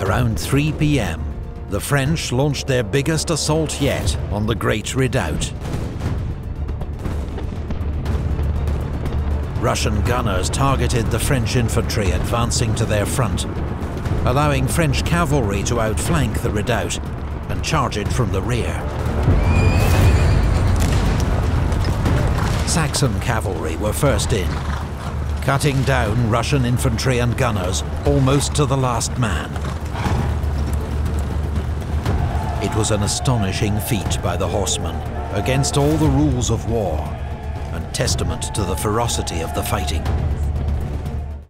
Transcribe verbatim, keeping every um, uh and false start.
Around three p m, the French launched their biggest assault yet on the Great Redoubt. Russian gunners targeted the French infantry advancing to their front, allowing French cavalry to outflank the redoubt and charge it from the rear. Saxon cavalry were first in, cutting down Russian infantry and gunners almost to the last man. It was an astonishing feat by the horsemen, against all the rules of war, and testament to the ferocity of the fighting.